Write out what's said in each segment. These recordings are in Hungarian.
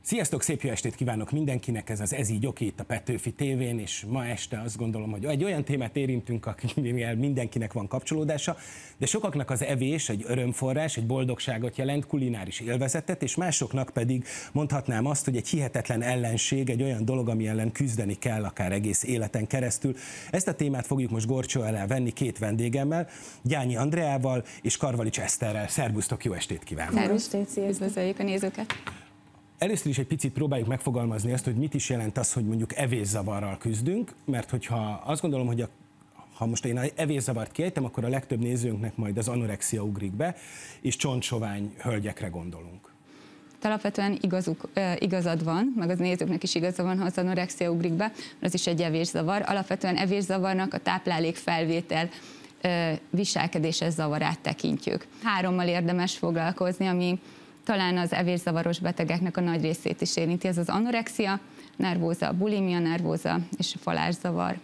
Sziasztok, szép jó estét kívánok mindenkinek, ez az Ez így oké itt a Petőfi tévén, és ma este azt gondolom, hogy egy olyan témát érintünk, amivel mindenkinek van kapcsolódása, de sokaknak az evés egy örömforrás, egy boldogságot jelent, kulináris élvezetet, és másoknak pedig mondhatnám azt, hogy egy hihetetlen ellenség, egy olyan dolog, ami ellen küzdeni kell akár egész életen keresztül. Ezt a témát fogjuk most górcső alá venni két vendégemmel, Gyányi Andreával és Karvalics Eszterrel. Szerbusztok, jó estét kívánok! Jó estét, üdvözöljük a nézőket! Először is egy picit próbáljuk megfogalmazni azt, hogy mit is jelent az, hogy mondjuk evészavarral küzdünk, mert hogyha azt gondolom, hogy ha most én evészavart kiejtem, akkor a legtöbb nézőnknek majd az anorexia ugrik be, és csontsovány hölgyekre gondolunk. Alapvetően igazad van, meg az nézőknek is igaza van, ha az anorexia ugrik be, mert az is egy evészavar. Alapvetően evészavarnak a táplálékfelvétel viselkedéses zavarát tekintjük. Hárommal érdemes foglalkozni, ami talán az evészavaros betegeknek a nagy részét is érinti. Ez az anorexia, nervóza, bulimia nervóza és a falászavar.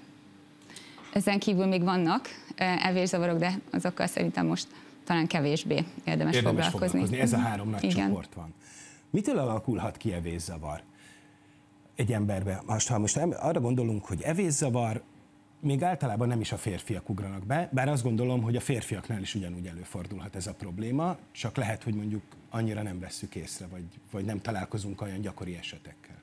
Ezen kívül még vannak evészavarok, de azokkal szerintem most talán kevésbé érdemes foglalkozni. Ez a három nagy csoport van. Mitől alakulhat ki evészavar egy emberbe? Ha most arra gondolunk, hogy evészavar, még általában nem is a férfiak ugranak be, bár azt gondolom, hogy a férfiaknál is ugyanúgy előfordulhat ez a probléma, csak lehet, hogy mondjuk annyira nem vesszük észre, vagy nem találkozunk olyan gyakori esetekkel.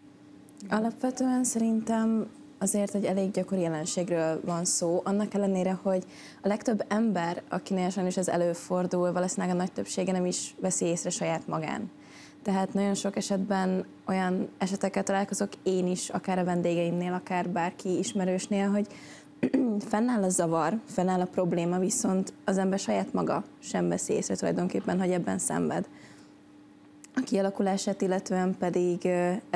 Alapvetően szerintem azért egy elég gyakori jelenségről van szó, annak ellenére, hogy a legtöbb ember, akinél sajnos ez előfordul, valószínűleg a nagy többsége nem is veszi észre saját magán. Tehát nagyon sok esetben olyan esetekkel találkozok én is, akár a vendégeimnél, akár bárki ismerősnél, hogy fennáll a zavar, fennáll a probléma, viszont az ember saját maga sem veszi észre tulajdonképpen, hogy ebben szenved. A kialakulását illetően pedig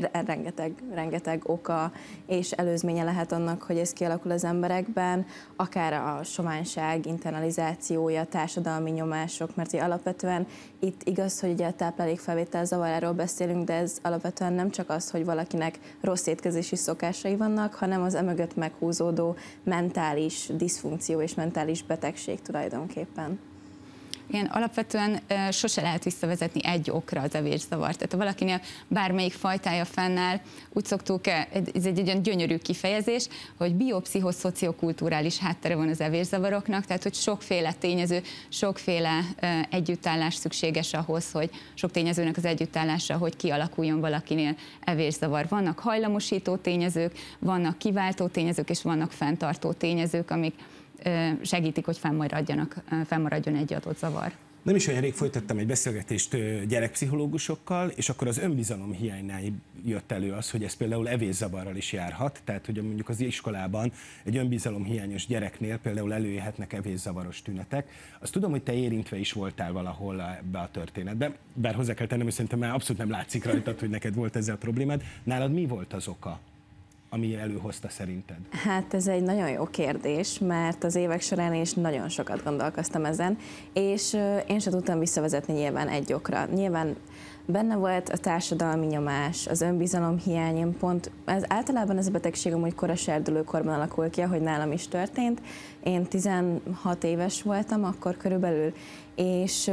rengeteg oka és előzménye lehet annak, hogy ez kialakul az emberekben, akár a soványság, internalizációja, társadalmi nyomások, mert alapvetően itt igaz, hogy ugye a táplálékfelvétel zavaráról beszélünk, de ez alapvetően nem csak az, hogy valakinek rossz étkezési szokásai vannak, hanem az emögött meghúzódó mentális diszfunkció és mentális betegség tulajdonképpen. Igen, alapvetően sose lehet visszavezetni egy okra az evészavart. Tehát ha valakinél bármelyik fajtája fennáll, úgy szoktuk, ez egy olyan gyönyörű kifejezés, hogy biopszichoszociokulturális háttere van az evészavaroknak, tehát hogy sokféle tényező, sokféle együttállás szükséges ahhoz, hogy sok tényezőnek az együttállása, hogy kialakuljon valakinél evészavar. Vannak hajlamosító tényezők, vannak kiváltó tényezők, és vannak fenntartó tényezők, amik segítik, hogy fennmaradjon egy adott zavar. Nem is olyan rég folytattam egy beszélgetést gyerekpszichológusokkal, és akkor az önbizalom hiánynál jött elő az, hogy ez például evészavarral is járhat, tehát hogy mondjuk az iskolában egy önbizalomhiányos gyereknél például előjöhetnek evészavaros tünetek. Azt tudom, hogy te érintve is voltál valahol ebbe a történetbe, bár hozzá kell tennem, hogy szerintem már abszolút nem látszik rajtad, hogy neked volt ezzel a problémád. Nálad mi volt az oka, ami előhozta szerinted? Hát ez egy nagyon jó kérdés, mert az évek során is nagyon sokat gondolkoztam ezen, és én sem tudtam visszavezetni nyilván egy okra. Nyilván benne volt a társadalmi nyomás, az önbizalom hiány, általában ez a betegség amúgy koras serdülőkorban alakul ki, ahogy nálam is történt. Én 16 éves voltam akkor körülbelül, és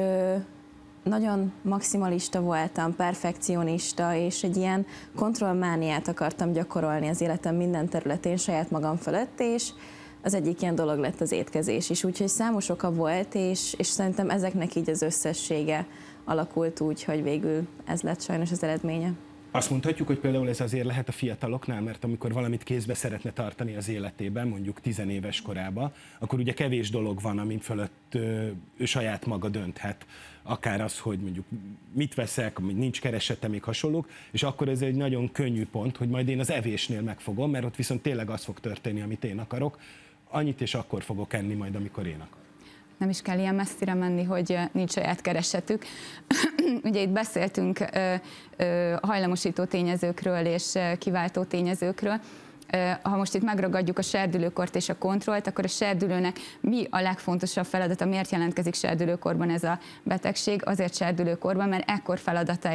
nagyon maximalista voltam, perfekcionista, és egy ilyen kontrollmániát akartam gyakorolni az életem minden területén saját magam fölött, és az egyik ilyen dolog lett az étkezés is. Úgyhogy számos oka volt, és szerintem ezeknek így az összessége alakult úgy, hogy végül ez lett sajnos az eredménye. Azt mondhatjuk, hogy például ez azért lehet a fiataloknál, mert amikor valamit kézbe szeretne tartani az életében, mondjuk 10 éves korában, akkor ugye kevés dolog van, amin fölött ő saját maga dönthet. Akár az, hogy mondjuk mit veszek, nincs keresete, még hasonlók, és akkor ez egy nagyon könnyű pont, hogy majd én az evésnél megfogom, mert ott viszont tényleg az fog történni, amit én akarok, annyit és akkor fogok enni majd, amikor én akarok. Nem is kell ilyen messzire menni, hogy nincs saját keresetük. Ugye itt beszéltünk hajlamosító tényezőkről és kiváltó tényezőkről. Ha most itt megragadjuk a serdülőkort és a kontrollt, akkor a serdülőnek mi a legfontosabb feladata, miért jelentkezik serdülőkorban ez a betegség? Azért serdülőkorban, mert ekkor feladata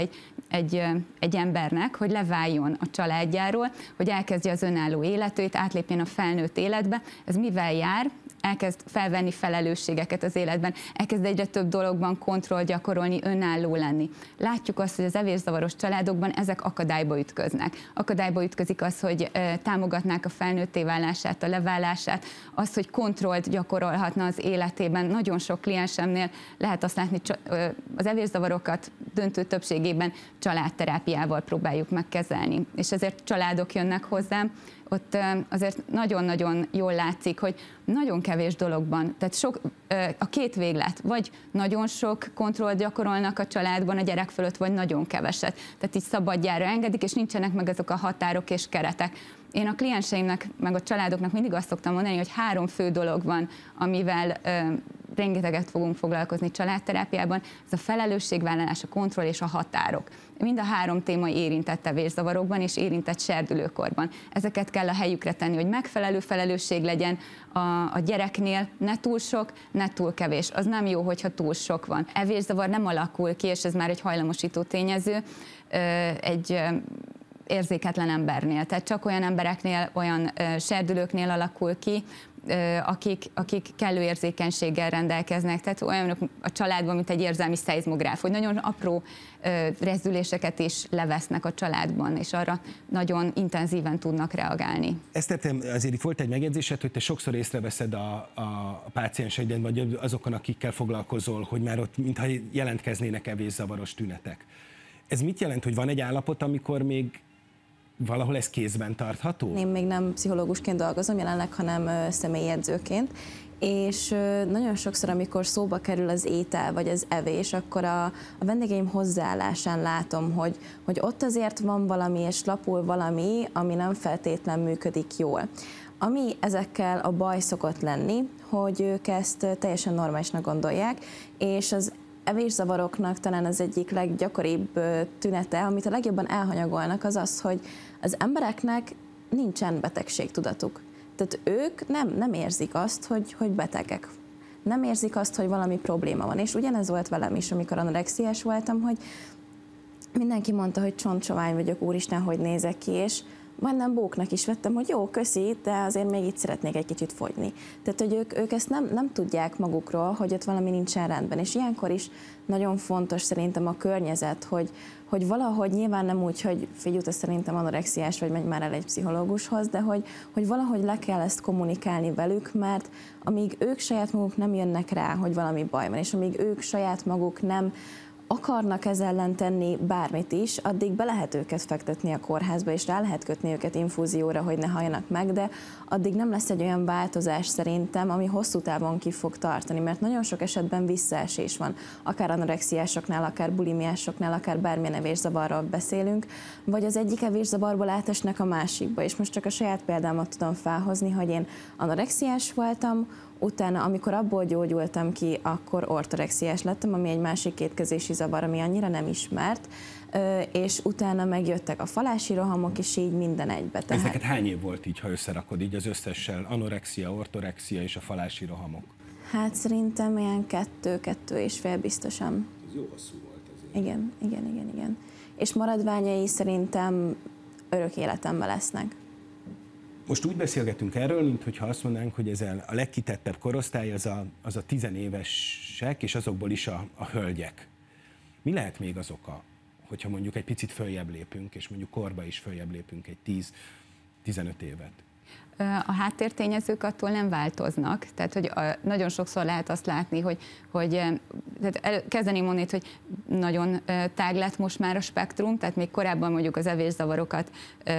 egy embernek, hogy leváljon a családjáról, hogy elkezdje az önálló életét, átlépjen a felnőtt életbe. Ez mivel jár? elkezd felvenni felelősségeket az életben, elkezd egyre több dologban kontroll gyakorolni, önálló lenni. Látjuk azt, hogy az evészavaros családokban ezek akadályba ütköznek. Akadályba ütközik az, hogy támogatnák a felnőtté válását, a leválását, az, hogy kontrollt gyakorolhatna az életében. Nagyon sok kliensemnél lehet azt látni, az evészavarokat döntő többségében családterápiával próbáljuk megkezelni. És ezért családok jönnek hozzám, ott azért nagyon-nagyon jól látszik, hogy nagyon kevés dologban, tehát a két véglet, vagy nagyon sok kontrollt gyakorolnak a családban a gyerek fölött, vagy nagyon keveset. Tehát így szabadjára engedik, és nincsenek meg azok a határok és keretek. Én a klienseimnek, meg a családoknak mindig azt szoktam mondani, hogy 3 fő dolog van, amivel rengeteget fogunk foglalkozni családterápiában, ez a felelősségvállalás, a kontroll és a határok. Mind a 3 téma érintett evészzavarokban és érintett serdülőkorban. Ezeket kell a helyükre tenni, hogy megfelelő felelősség legyen a gyereknél, ne túl sok, ne túl kevés. Az nem jó, hogyha túl sok van. Evészavar nem alakul ki, és ez már egy hajlamosító tényező, egy érzéketlen embernél. Tehát csak olyan embereknél, olyan serdülőknél alakul ki, akik kellő érzékenységgel rendelkeznek. Tehát olyanok a családban, mint egy érzelmi szeizmográf, hogy nagyon apró rezdüléseket is levesznek a családban, és arra nagyon intenzíven tudnak reagálni. Eszter, azért itt volt egy megjegyzésed, hogy te sokszor észreveszed a pácienseiden, vagy azokon, akikkel foglalkozol, hogy már ott mintha jelentkeznének evészavaros tünetek. Ez mit jelent, hogy van egy állapot, amikor még valahol ez kézben tartható? Én még nem pszichológusként dolgozom jelenleg, hanem személyedzőként, és nagyon sokszor, amikor szóba kerül az étel vagy az evés, akkor a vendégeim hozzáállásán látom, hogy ott azért van valami, és lapul valami, ami nem feltétlen működik jól. Ami ezekkel a baj szokott lenni, hogy ők ezt teljesen normálisnak gondolják, és az evészavaroknak talán az egyik leggyakoribb tünete, amit a legjobban elhanyagolnak, az az, hogy az embereknek nincsen betegségtudatuk. Tehát ők nem érzik azt, hogy betegek. Nem érzik azt, hogy valami probléma van. És ugyanez volt velem is, amikor anorexiás voltam, hogy mindenki mondta, hogy csontsovány vagyok, úristen, hogy nézek ki, és majdnem bóknak is vettem, hogy jó, köszi, de azért még itt szeretnék egy kicsit fogyni. Tehát, hogy ők ezt nem tudják magukról, hogy ott valami nincsen rendben. És ilyenkor is nagyon fontos szerintem a környezet, hogy valahogy nyilván nem úgy, hogy figyelj, te szerintem anorexiás vagy, megy már el egy pszichológushoz, de hogy valahogy le kell ezt kommunikálni velük, mert amíg ők saját maguk nem jönnek rá, hogy valami baj van, és amíg ők saját maguk nem akarnak ezzel ellen tenni bármit is, addig be lehet őket fektetni a kórházba, és rá lehet kötni őket infúzióra, hogy ne halljanak meg, de addig nem lesz egy olyan változás szerintem, ami hosszú távon ki fog tartani, mert nagyon sok esetben visszaesés van, akár anorexiásoknál, akár bulimiásoknál, akár bármilyen evészavarról beszélünk, vagy az egyik evészavarból átesnek a másikba, és most csak a saját példámat tudom felhozni, hogy én anorexiás voltam, utána, amikor abból gyógyultam ki, akkor ortorexiás lettem, ami egy másik kétkezési zavar, ami annyira nem ismert, és utána megjöttek a falási rohamok, és így minden egybe. Ez neked hány év volt így, ha összerakod így az összessel, anorexia, ortorexia és a falási rohamok? Hát szerintem ilyen 2-2,5 biztosan. Ez jó hosszú volt azért. Igen. És maradványai szerintem örök életemben lesznek. Most úgy beszélgetünk erről, mintha azt mondanánk, hogy ez a legkitettebb korosztály az a 10 évesek, és azokból is a hölgyek. Mi lehet még az oka, hogyha mondjuk egy picit följebb lépünk, és mondjuk korba is följebb lépünk egy 10-15 évet? A háttértényezők attól nem változnak, tehát hogy nagyon sokszor lehet azt látni, hogy kezdeni mondani, hogy nagyon tág lett most már a spektrum, tehát még korábban mondjuk az evészavarokat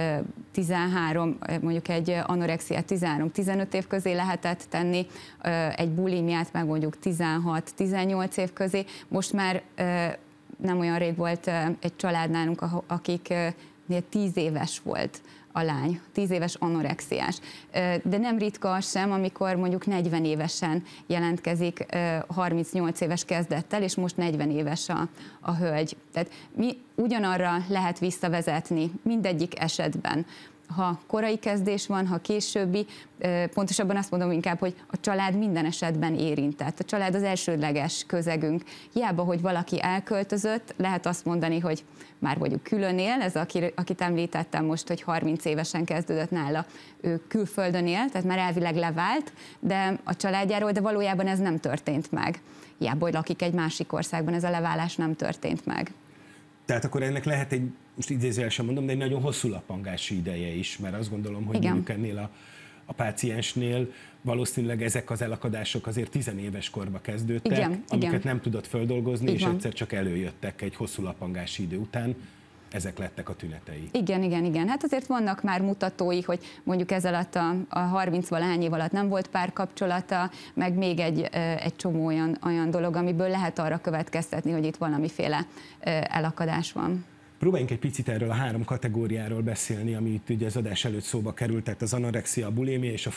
13, mondjuk egy anorexiát 13-15 év közé lehetett tenni, egy bulimiát meg mondjuk 16-18 év közé. Most már nem olyan rég volt egy család nálunk, akiknél 10 éves volt a lány, 10 éves anorexiás. De nem ritka az sem, amikor mondjuk 40 évesen jelentkezik 38 éves kezdettel, és most 40 éves a hölgy. Tehát mi ugyanarra lehet visszavezetni mindegyik esetben ha korai kezdés van, ha későbbi, pontosabban azt mondom inkább, hogy a család minden esetben érintett. A család az elsődleges közegünk. Hiába, hogy valaki elköltözött, lehet azt mondani, hogy már mondjuk külön él, ez akit említettem most, hogy 30 évesen kezdődött nála, ő külföldön él, tehát már elvileg levált, de a családjáról, de valójában ez nem történt meg. Hiába, hogy lakik egy másik országban, ez a leválás nem történt meg. Tehát akkor ennek lehet egy, most idézőjelesen mondom, de egy nagyon hosszú lappangási ideje is, mert azt gondolom, hogy mondjuk ennél a páciensnél valószínűleg ezek az elakadások azért 10 éves korba kezdődtek, amiket nem tudott földolgozni, és egyszer csak előjöttek egy hosszú lappangási idő után. Ezek lettek a tünetei. Igen. Hát azért vannak már mutatói, hogy mondjuk ez alatt a 30-valahány év alatt nem volt párkapcsolata, meg még egy csomó olyan dolog, amiből lehet arra következtetni, hogy itt valamiféle elakadás van. Próbáljunk egy picit erről a 3 kategóriáról beszélni, ami itt ugye az adás előtt szóba került, tehát az anorexia, a bulimia és a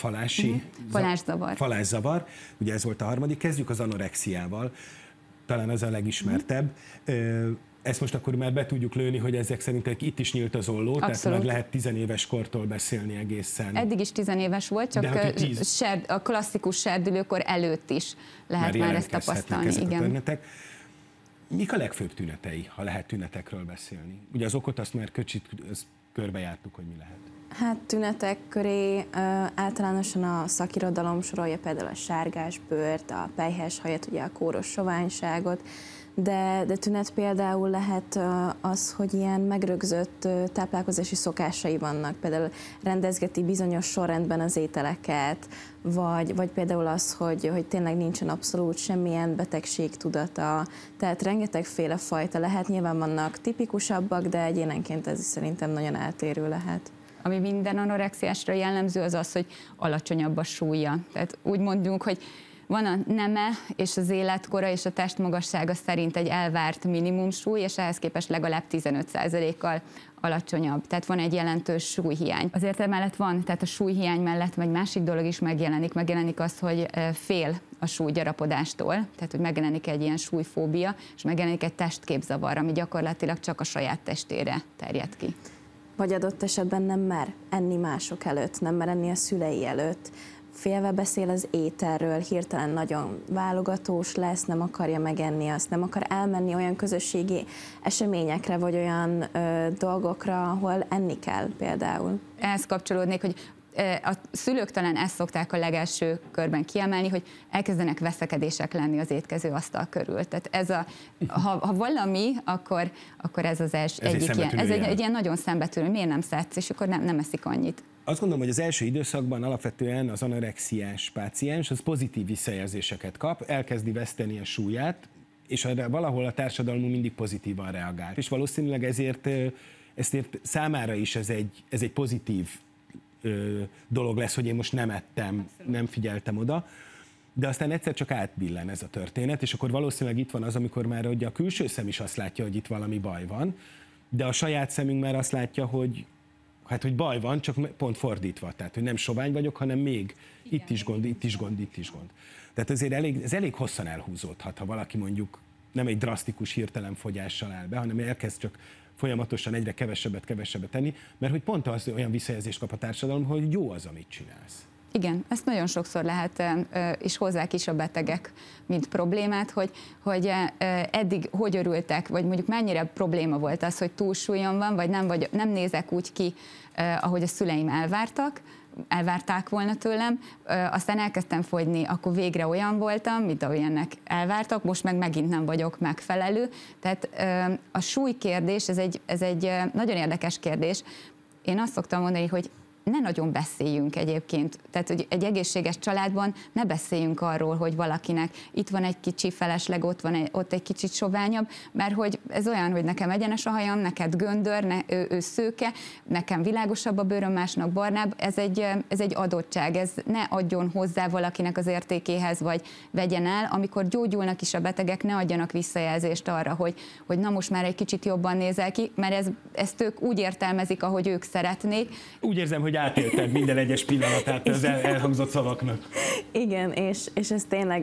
falászavar. Ugye ez volt a harmadik. Kezdjük az anorexiával, talán az a legismertebb. Ezt most akkor már be tudjuk lőni, hogy ezek szerint itt is nyílt az olló, tehát már lehet 10 éves kortól beszélni egészen. Eddig is 10 éves volt, csak a klasszikus serdülőkor előtt is lehet már ezt tapasztalni. Mik a legfőbb tünetei, ha lehet tünetekről beszélni? Ugye az okot azt már körbejártuk, hogy mi lehet. Hát tünetek köré általánosan a szakirodalom sorolja például a sárgás bőrt, a pelyhes hajat, ugye a kóros soványságot, de tünet például lehet az, hogy ilyen megrögzött táplálkozási szokásai vannak, például rendezgeti bizonyos sorrendben az ételeket, vagy például az, hogy tényleg nincsen abszolút semmilyen betegségtudata, tehát rengetegféle fajta lehet, nyilván vannak tipikusabbak, de egyénenként ez is szerintem nagyon eltérő lehet. Ami minden anorexiásra jellemző, az az, hogy alacsonyabb a súlya. Tehát úgy mondjuk, hogy van a neme és az életkora és a testmagassága szerint egy elvárt minimumsúly, és ehhez képest legalább 15%-kal alacsonyabb. Tehát van egy jelentős súlyhiány. Azért emellett van, tehát a súlyhiány mellett egy másik dolog is megjelenik az, hogy fél a súlygyarapodástól, tehát hogy megjelenik egy ilyen súlyfóbia, és megjelenik egy testképzavar, ami gyakorlatilag csak a saját testére terjed ki. Vagy adott esetben nem mer enni mások előtt, nem mer enni a szülei előtt, félve beszél az ételről, hirtelen nagyon válogatós lesz, nem akarja megenni azt, nem akar elmenni olyan közösségi eseményekre, vagy olyan dolgokra, ahol enni kell például. Ehhez kapcsolódnék, hogy a szülők talán ezt szokták a legelső körben kiemelni, hogy elkezdenek veszekedések lenni az étkező asztal körül. Tehát ha valami, akkor ez az egyik ilyen. Ez egy ilyen nagyon szembetűnő, miért nem szedsz, és akkor nem eszik annyit. Azt gondolom, hogy az első időszakban alapvetően az anorexiás páciens az pozitív visszajelzéseket kap, elkezdi veszteni a súlyát, és valahol a társadalmunk mindig pozitívan reagál. És valószínűleg ezért számára is ez egy pozitív dolog lesz, hogy én most nem ettem, nem figyeltem oda, de aztán egyszer csak átbillen ez a történet, és akkor valószínűleg itt van az, amikor már ugye a külső szem is azt látja, hogy itt valami baj van, de a saját szemünk már azt látja, hogy baj van, csak pont fordítva, tehát hogy nem sovány vagyok, hanem még itt is gond. Tehát azért ez elég hosszan elhúzódhat, ha valaki mondjuk nem egy drasztikus hirtelen fogyással áll be, hanem elkezd csak folyamatosan egyre kevesebbet tenni, mert hogy pont az olyan visszajelzést kap a társadalom, hogy jó az, amit csinálsz. Igen, ezt nagyon sokszor lehet, és hozzák is a betegek, mint problémát, hogy eddig hogy örültek, vagy mondjuk mennyire probléma volt az, hogy túlsúlyom van, vagy nem nézek úgy ki, ahogy a szüleim elvárták volna tőlem, aztán elkezdtem fogyni, akkor végre olyan voltam, mint amilyennek elvártak, most meg megint nem vagyok megfelelő. Tehát a súlykérdés, ez egy nagyon érdekes kérdés. Én azt szoktam mondani, hogy ne nagyon beszéljünk egyébként. Tehát, hogy egy egészséges családban ne beszéljünk arról, hogy valakinek itt van egy kicsi felesleg, ott egy kicsit soványabb, mert hogy ez olyan, hogy nekem egyenes a hajam, neked göndör, ő szőke, nekem világosabb a bőröm, másnak barnább. Ez egy adottság, ez ne adjon hozzá valakinek az értékéhez, vagy vegyen el. Amikor gyógyulnak is a betegek, ne adjanak visszajelzést arra, hogy na most már egy kicsit jobban nézel ki, mert ezt ők úgy értelmezik, ahogy ők szeretnék. Úgy érzem, hogy átélted minden egyes pillanatát az elhangzott szavaknak. Igen, és ez tényleg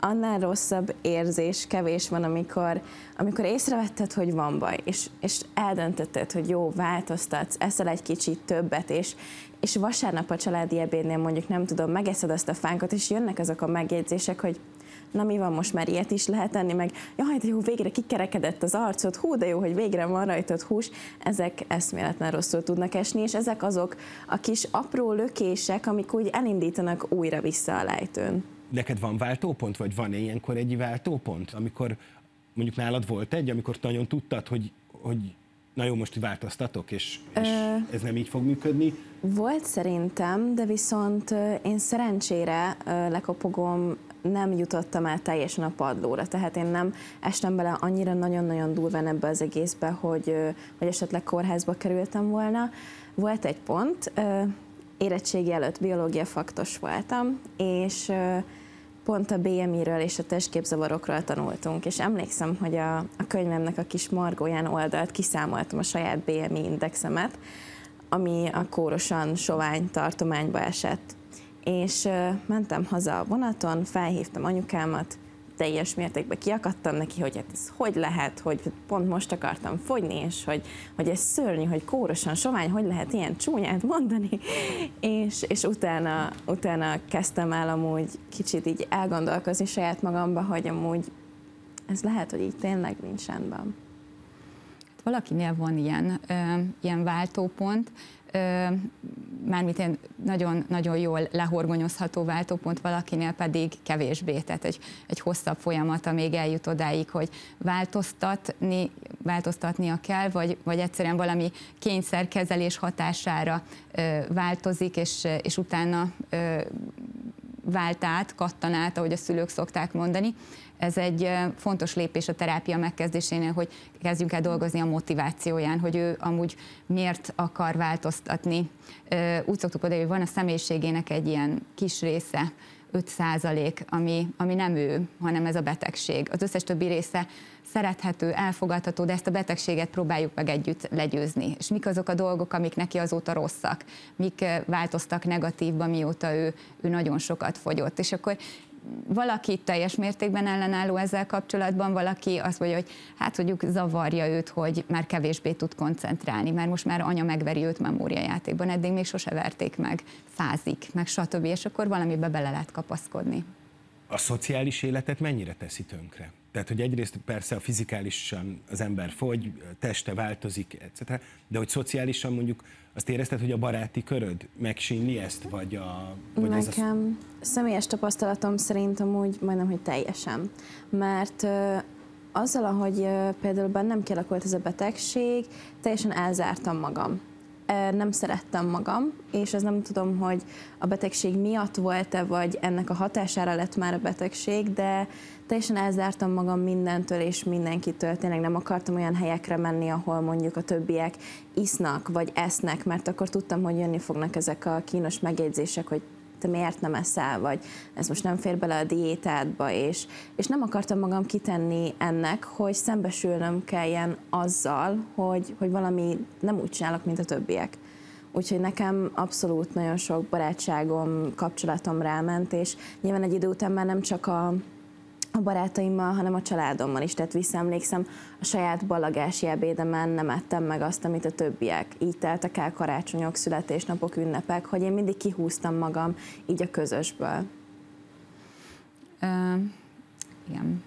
annál rosszabb érzés kevés van, amikor észrevetted, hogy van baj, és eldöntötted, hogy jó, változtatsz, eszel egy kicsit többet, és vasárnap a családi ebédnél mondjuk nem tudom, megeszed azt a fánkot, és jönnek azok a megjegyzések, hogy na mi van, most már ilyet is lehet enni, meg jaj, de jó, végre kikerekedett az arcod, hú, de jó, hogy végre van rajtad hús, ezek eszméletlen rosszul tudnak esni, és ezek azok a kis apró lökések, amik úgy elindítanak újra vissza a lejtőn. Neked van váltópont, vagy van ilyenkor egy váltópont, amikor mondjuk nálad volt egy, amikor nagyon tudtad, hogy na jó, most változtatok, és ez nem így fog működni? Volt szerintem, de viszont én szerencsére lekopogom, nem jutottam el teljesen a padlóra, tehát én nem estem bele annyira nagyon-nagyon durván ebbe az egészbe, hogy esetleg kórházba kerültem volna. Volt egy pont, érettségi előtt biológia faktos voltam, és pont a BMI-ről és a testképzavarokról tanultunk, és emlékszem, hogy a könyvemnek a kis margóján oldalt kiszámoltam a saját BMI indexemet, ami a kórosan sovány tartományba esett. És mentem haza a vonaton, felhívtam anyukámat, teljes mértékben kiakadtam neki, hogy hát ez hogy lehet, hogy pont most akartam fogyni, és hogy ez szörnyű, hogy kórosan sovány, hogy lehet ilyen csúnyát mondani, és utána kezdtem el amúgy kicsit így elgondolkozni saját magamba, hogy amúgy ez lehet, hogy így tényleg nincs rendben. Valakinél van ilyen váltópont, mármint ilyen nagyon jól lehorgonyozható váltópont, valakinél pedig kevésbé, tehát egy hosszabb folyamat, amíg eljut odáig, hogy változtatnia kell, vagy egyszerűen valami kényszerkezelés hatására változik, és utána vált át, kattan át, ahogy a szülők szokták mondani. Ez egy fontos lépés a terápia megkezdésénél, hogy kezdjünk el dolgozni a motivációján, hogy ő amúgy miért akar változtatni. Úgy szoktuk oda, hogy van a személyiségének egy ilyen kis része, 5%, ami nem ő, hanem ez a betegség. Az összes többi része szerethető, elfogadható, de ezt a betegséget próbáljuk meg együtt legyőzni. És mik azok a dolgok, amik neki azóta rosszak, mik változtak negatívba, mióta ő nagyon sokat fogyott. És akkor valaki teljes mértékben ellenálló ezzel kapcsolatban, valaki azt mondja, hogy hát mondjuk zavarja őt, hogy már kevésbé tud koncentrálni, mert most már anya megveri őt memóriajátékban, eddig még sose verték meg, fázik, meg stb. És akkor valamibe bele lehet kapaszkodni. A szociális életet mennyire teszi tönkre? Tehát, hogy egyrészt persze a fizikálisan az ember fogy, teste változik, etc., de hogy szociálisan mondjuk azt érezted, hogy a baráti köröd megsínli ezt, vagy Nekem személyes tapasztalatom szerint amúgy majdnem, hogy teljesen. Mert azzal, ahogy például bennem kialakult ez a betegség, teljesen elzártam magam. Nem szerettem magam, és ez nem tudom, hogy a betegség miatt volt-e, vagy ennek a hatására lett már a betegség, de teljesen elzártam magam mindentől és mindenkitől. Tényleg nem akartam olyan helyekre menni, ahol mondjuk a többiek isznak, vagy esznek, mert akkor tudtam, hogy jönni fognak ezek a kínos megjegyzések, hogy te miért nem eszel, vagy ez most nem fér bele a diétádba, és nem akartam magam kitenni ennek, hogy szembesülnöm kelljen azzal, hogy valami nem úgy csinálok, mint a többiek. Úgyhogy nekem abszolút nagyon sok barátságom, kapcsolatom ráment, és nyilván egy idő után már nem csak a barátaimmal, hanem a családommal is. Tehát visszaemlékszem, a saját ballagási ebédemen nem ettem meg azt, amit a többiek. Így teltek el karácsonyok, születésnapok, ünnepek, hogy én mindig kihúztam magam így a közösből. Igen.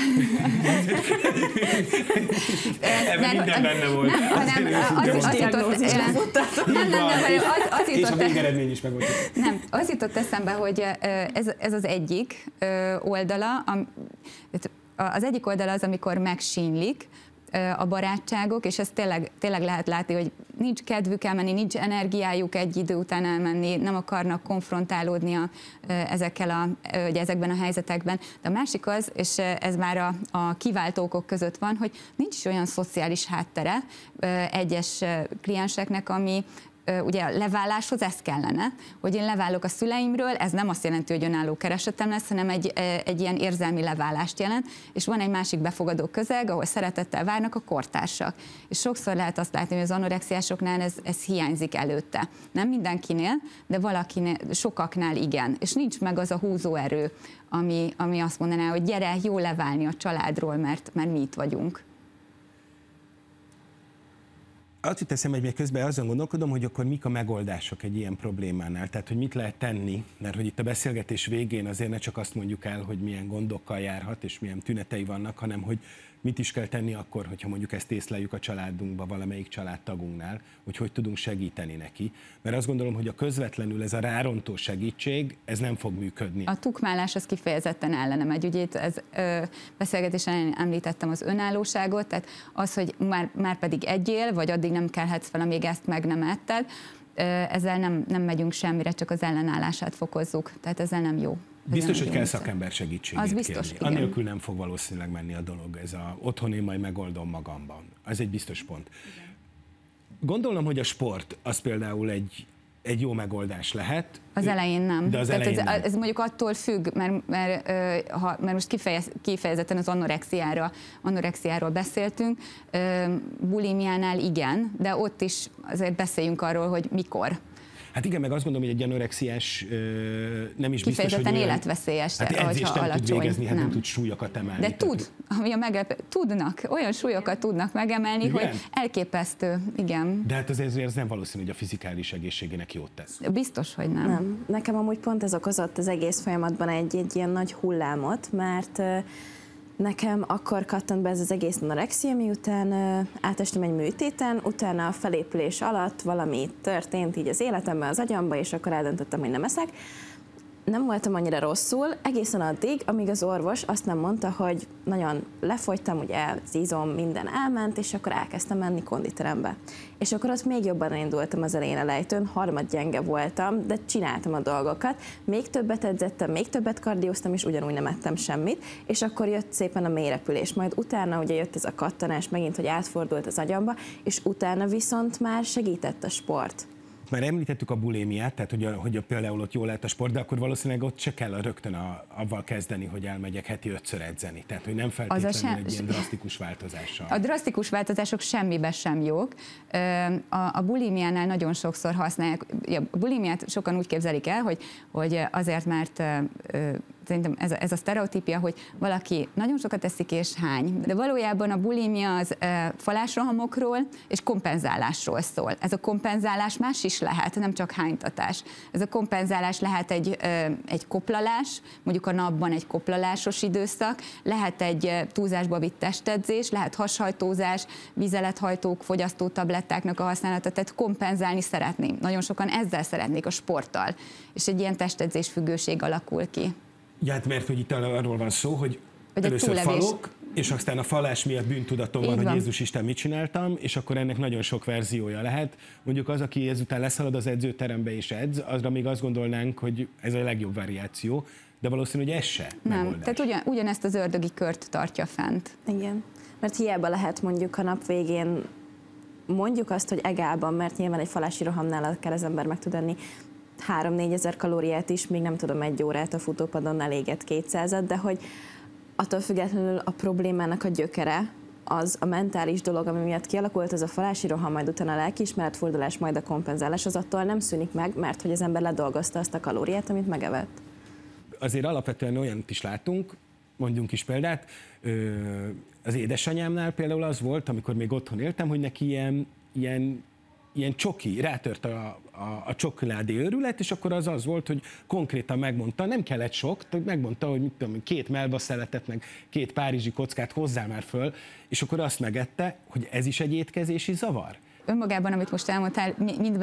Ebben minden benne volt. És a végeredmény is meg volt. Nem, az jutott eszembe, hogy ez az egyik oldala. Az egyik oldala az, amikor megsínlik a barátságok, és ezt tényleg lehet látni, hogy nincs kedvük elmenni, nincs energiájuk egy idő után elmenni, nem akarnak konfrontálódni ezekben a helyzetekben. De a másik az, és ez már a kiváltó okok között van, hogy nincs olyan szociális háttere egyes klienseknek, ami ugye a leváláshoz ez kellene, hogy én leválok a szüleimről, ez nem azt jelenti, hogy önálló keresetem lesz, hanem egy ilyen érzelmi leválást jelent, és van egy másik befogadó közeg, ahol szeretettel várnak a kortársak. És sokszor lehet azt látni, hogy az anorexiásoknál ez hiányzik előtte. Nem mindenkinél, de valakinél, sokaknál igen. És nincs meg az a húzóerő, ami azt mondaná, hogy gyere, jó leválni a családról, mert mi itt vagyunk. Azt jut eszembe, hogy még közben azon gondolkodom, hogy akkor mik a megoldások egy ilyen problémánál. Tehát, hogy mit lehet tenni, mert hogy itt a beszélgetés végén azért ne csak azt mondjuk el, hogy milyen gondokkal járhat, és milyen tünetei vannak, hanem hogy mit is kell tenni akkor, hogyha mondjuk ezt észleljük a családunkba, valamelyik családtagunknál, hogy tudunk segíteni neki. Mert azt gondolom, hogy a közvetlenül ez a rárontó segítség, ez nem fog működni. A tukmálás az kifejezetten ellene megy. Ugye itt beszélgetésen említettem az önállóságot, tehát az, hogy már pedig egyél, vagy addig nem kelhetsz fel, amíg ezt meg nem etted, ezzel nem megyünk semmire, csak az ellenállását fokozzuk. Tehát ezzel nem jó. Biztos, hogy kell szakember segítségét az biztos, kérni. Annélkül nem fog valószínűleg menni a dolog. Ez otthon én majd megoldom magamban. Ez egy biztos pont. Igen. Gondolom, hogy a sport az például egy jó megoldás lehet. Az elején nem. De az elején nem. Ez mondjuk attól függ, mert most kifejezetten az anorexiáról beszéltünk, bulimiánál igen, de ott is azért beszéljünk arról, hogy mikor. Hát igen, meg azt gondolom, hogy egy anorexiás nem is biztos, hogy kifejezetten életveszélyes, edzést nem alacsony. Tud végezni, hát nem tud súlyokat emelni. De ami a meglepő, tudnak, olyan súlyokat tudnak megemelni, igen? Hogy elképesztő, igen. De hát azért ez nem valószínű, hogy a fizikális egészségének jót tesz. Biztos, hogy nem. Nem. Nekem amúgy pont ez okozott az egész folyamatban egy ilyen nagy hullámot, mert nekem akkor kattant be ez az egész anorexia, miután átestem egy műtéten, utána a felépülés alatt valami történt így az életemben, az agyamba, és akkor eldöntöttem, hogy nem eszek. Nem voltam annyira rosszul, egészen addig, amíg az orvos azt nem mondta, hogy nagyon lefogytam, ugye az izom, minden elment, és akkor elkezdtem menni konditerembe. És akkor ott még jobban indultam az elején a lejtőn, harmadgyenge voltam, de csináltam a dolgokat, még többet edzettem, még többet kardióztam, és ugyanúgy nem ettem semmit, és akkor jött szépen a mélyrepülés. Majd utána ugye jött ez a kattanás megint, hogy átfordult az agyamba, és utána viszont már segített a sport. Már említettük a bulémiát, tehát hogy például ott jól lehet a sport, de akkor valószínűleg ott se kell rögtön avval kezdeni, hogy elmegyek heti 5-ször edzeni. Tehát, hogy nem feltétlenül egy ilyen drasztikus változással. A drasztikus változások semmibe sem jók. A bulimiánál nagyon sokszor használják, a bulimiát sokan úgy képzelik el, hogy azért, mert szerintem ez a sztereotípia, hogy valaki nagyon sokat eszik és hány, de valójában a bulimia az falásrohamokról és kompenzálásról szól. Ez a kompenzálás más is lehet, nem csak hánytatás. Ez a kompenzálás lehet egy koplalás, mondjuk a napban egy koplalásos időszak, lehet egy túlzásba vitt testedzés, lehet hashajtózás, vizelethajtók, fogyasztótablettáknak a használata, tehát kompenzálni szeretném. Nagyon sokan ezzel szeretnék, a sporttal, és egy ilyen testedzés függőség alakul ki. Ja, hát mert hogy itt arról van szó, hogy először falok, és aztán a falás miatt bűntudatom van, hogy Jézus Isten mit csináltam, és akkor ennek nagyon sok verziója lehet. Mondjuk az, aki ezután leszalad az edzőterembe és edz, azra még azt gondolnánk, hogy ez a legjobb variáció, de valószínű, hogy ez se megoldás. Tehát ugyanezt az ördögi kört tartja fent. Igen, mert hiába lehet mondjuk a nap végén mondjuk azt, hogy egálban, mert nyilván egy falási rohamnál kell az ember meg tud enni 3-4 ezer kalóriát is, még nem tudom, 1 órát a futópadon eléget 200-at, de hogy attól függetlenül a problémának a gyökere az a mentális dolog, ami miatt kialakult, az a falási roham, majd utána a lelkiismeretfordulás, majd a kompenzálás, az attól nem szűnik meg, mert hogy az ember ledolgozta azt a kalóriát, amit megevett. Azért alapvetően olyant is látunk, mondjunk is példát, az édesanyámnál például az volt, amikor még otthon éltem, hogy neki ilyen csoki, rátört a csokoládé őrület, és akkor az volt, hogy konkrétan megmondta, nem kellett sok, megmondta, hogy mit tudom, 2 melba szeletet, meg 2 párizsi kockát hozzá már föl, és akkor azt megette, hogy ez is egy étkezési zavar. Önmagában, amit most elmondtál,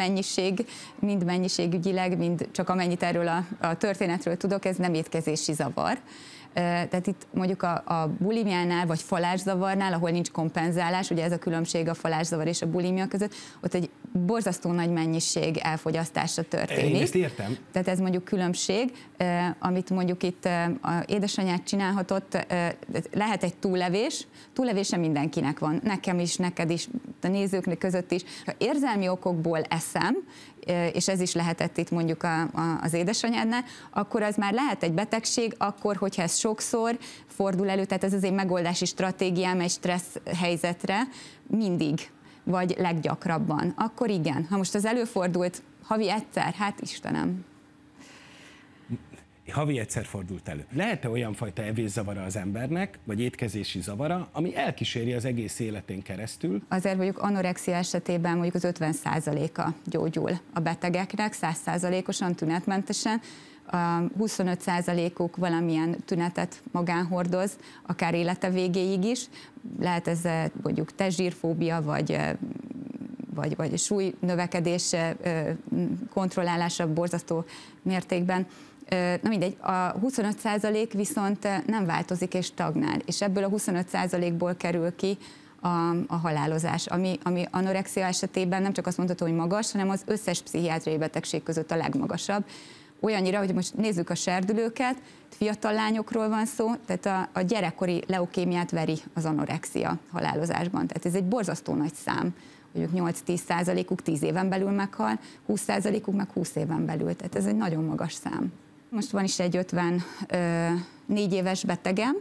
mind mennyiségügyileg, mind csak amennyit erről a történetről tudok, ez nem étkezési zavar. Tehát itt mondjuk a bulimiánál vagy falászavarnál, ahol nincs kompenzálás, ugye ez a különbség a falászavar és a bulimia között, ott egy borzasztó nagy mennyiség elfogyasztása történik. Én ezt értem. Tehát ez mondjuk különbség, amit mondjuk itt a édesanyád csinálhatott, lehet egy túllevése mindenkinek van, nekem is, neked is, a nézőknek között is. Ha érzelmi okokból eszem, és ez is lehetett itt mondjuk az édesanyádnál, akkor az már lehet egy betegség, akkor, hogyha ez sokszor fordul elő, tehát ez az én megoldási stratégiám egy stressz helyzetre mindig, vagy leggyakrabban. Akkor igen. Ha most az előfordult havi egyszer, hát Istenem. Havi egyszer fordult elő. Lehet-e olyan fajta evészavara az embernek, vagy étkezési zavara, ami elkíséri az egész életén keresztül? Azért mondjuk anorexia esetében mondjuk az 50%-a gyógyul a betegeknek, 100%-osan tünetmentesen, a 25%-uk valamilyen tünetet magán hordoz, akár élete végéig is. Lehet ez mondjuk testzsírfóbia, vagy súlynövekedés kontrollálása borzasztó mértékben. Na mindegy, a 25% viszont nem változik és stagnál, és ebből a 25%-ból kerül ki a halálozás, ami anorexia esetében nem csak azt mondható, hogy magas, hanem az összes pszichiátriai betegség között a legmagasabb. Olyannyira, hogy most nézzük a serdülőket, fiatal lányokról van szó, tehát a gyerekkori leukémiát veri az anorexia halálozásban. Tehát ez egy borzasztó nagy szám. Mondjuk 8-10%-uk 10 éven belül meghal, 20%-uk meg 20 éven belül. Tehát ez egy nagyon magas szám. Most van is egy 54 éves betegem,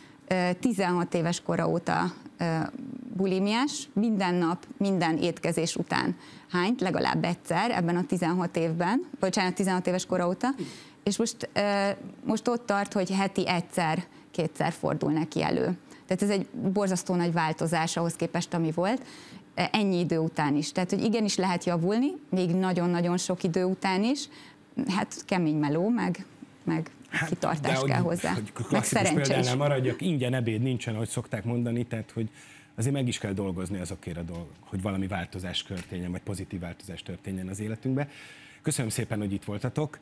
16 éves kora óta bulimiás, minden nap, minden étkezés után hányt, legalább egyszer ebben a 16 éves kora óta, és most ott tart, hogy heti egyszer-kétszer fordul neki elő. Tehát ez egy borzasztó nagy változás ahhoz képest, ami volt, ennyi idő után is. Tehát, hogy igenis lehet javulni, még nagyon-nagyon sok idő után is, hát kemény meló, meg kitartás kell hozzá. Meg szerencse is. Maradjak, ingyen ebéd nincsen, ahogy szokták mondani, tehát hogy azért meg is kell dolgozni azokért a dolgok, hogy valami változás történjen, vagy pozitív változás történjen az életünkbe. Köszönöm szépen, hogy itt voltatok.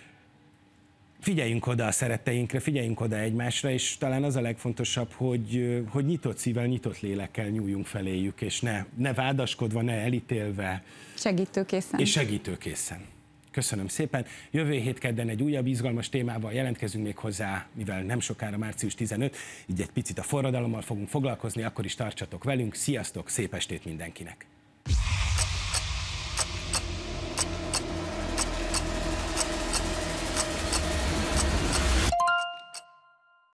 Figyeljünk oda a szeretteinkre, figyeljünk oda egymásra, és talán az a legfontosabb, hogy nyitott szívvel, nyitott lélekkel nyúljunk feléjük, és ne vádaskodva, ne elítélve. Segítőkészen. És segítőkészen. Köszönöm szépen. Jövő hét kedden egy újabb izgalmas témával jelentkezünk még hozzá, mivel nem sokára március 15, így egy picit a forradalommal fogunk foglalkozni, akkor is tartsatok velünk. Sziasztok, szép estét mindenkinek!